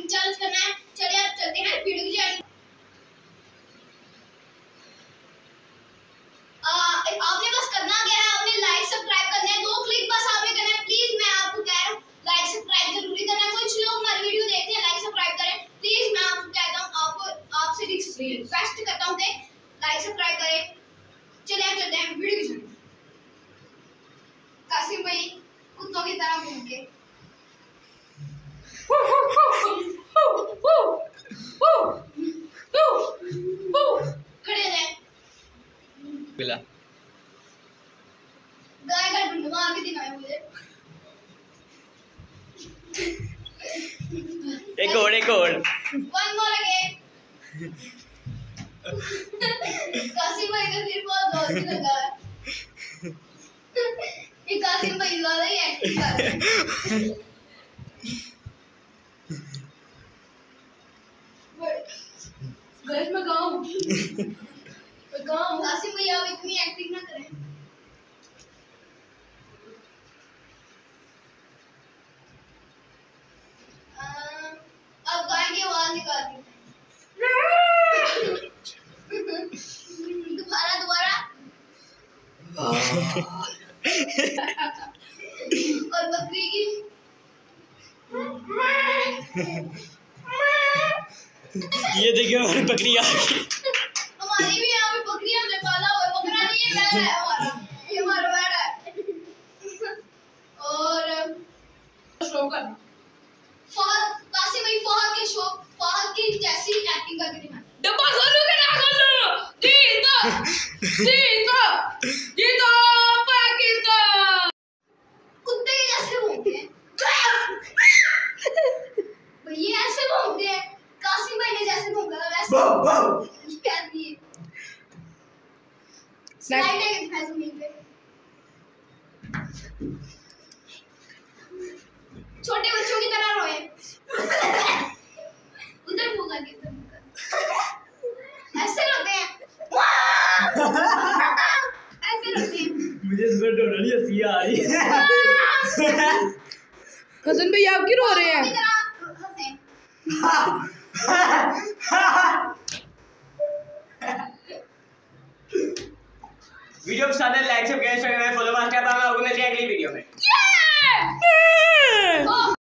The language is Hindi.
एक्टिंग चैलेंज करना है। चलिए अब चलते हैं वीडियो की जारी। आपने बस करना क्या है, आपने लाइक सब्सक्राइब करना है, 2 क्लिक बस आपने करना है। प्लीज मैं आपको कह रहा हूँ लाइक सब्सक्राइब जरूरी करना है। कुछ लोग हमारी वीडियो देखते हैं, लाइक सब्सक्राइब करें प्लीज। मैं आपको कहता हूँ, आपसे रिक्वेस्ट करता हूँ कि लाइक सब्सक्राइब करें। चलिए अब चलते हैं वीडियो की जारी। कासिम भाई कुत्तों की तरह घूम के खड़े रहे। बिला गाय का ढूंढवा आगे दिखाए मुझे। एक और वन मोर अगेन। कासिम भाई का सिर बहुत जोर से लगा है। ये कासिम भाई ज्यादा ही एक्टिंग कर रहे हैं। गाइस मैं गाऊं कासिम भाई आप इतनी एक्टिंग ना करें। अब गाय की आवाज निकाल दी। दोबारा और बकरी की ये देखिए हमारी बकरी आ गई। हमारी भी यहाँ पे बकरी हमने पाला हुआ है। बकरा नहीं है, बैल है हमारा। ये हमारा बैल है। और शो कर फहद, कासिम भाई फहद की जैसी एक्टिंग करके दिखाएं। डब्बा खोलो के ना खोलो। जीतो पाकिस्तान। कुत्ते कैसे भौंकते हैं? ये ऐसे भौंकते हैं। कासिम भाई ने जैसे भौंका था वैसे क्या दिए। स्लाइड लेके दिखाएं जमीन पे। छोटे बच्चों की तरह रोए। उधर भूखा के इधर भूखा। ऐसे रोते हैं। ऐसे रोते हैं। मुझे इस पर डर हंसी आ रही है। हसन भाई आप क्यों रो रहे हैं? वीडियो पसंद है लाइक सब्सक्राइब फॉलो मास्टर। अगली वीडियो में